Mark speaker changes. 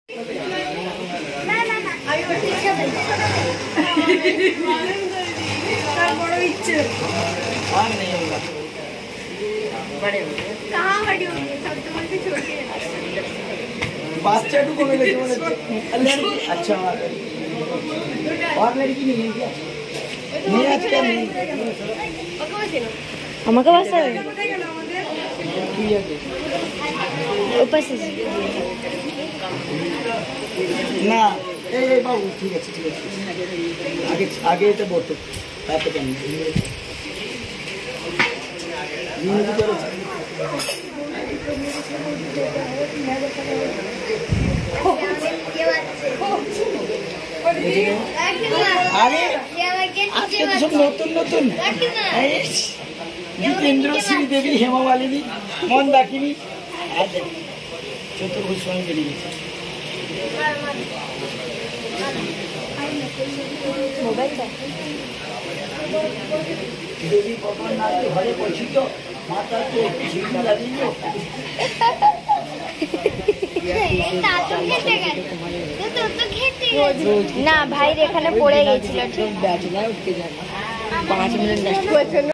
Speaker 1: बड़ो इच्छे और नहीं होगा, बड़े होंगे। कहाँ बड़ी होंगी? सब तो मुझसे छोटी है। बाच्चा तो कौन लगे बोले? लड़की अच्छा और लड़की नहीं है क्या? नहीं आज क्या नहीं?
Speaker 2: আমাকে বাসা ऊपर से
Speaker 1: ना ए बाबू ठीक है आगे आगे तो बोतो ताते केन यूनिट करो अरे आज के तो सब नतून जितेंद्र सिंह देवी हेमा मालिनी मन दाकिनी आज चतुर्भुज स्वामी बेरिয়ে গেছে
Speaker 2: মোবাইলটা
Speaker 1: देवी भगवान नाथ घरे पहुंची तो माता को झील লাগিয়ে
Speaker 2: না ভাইয়ের এখানে পড়ে গেছিল ঠিক
Speaker 1: 5 মিনিট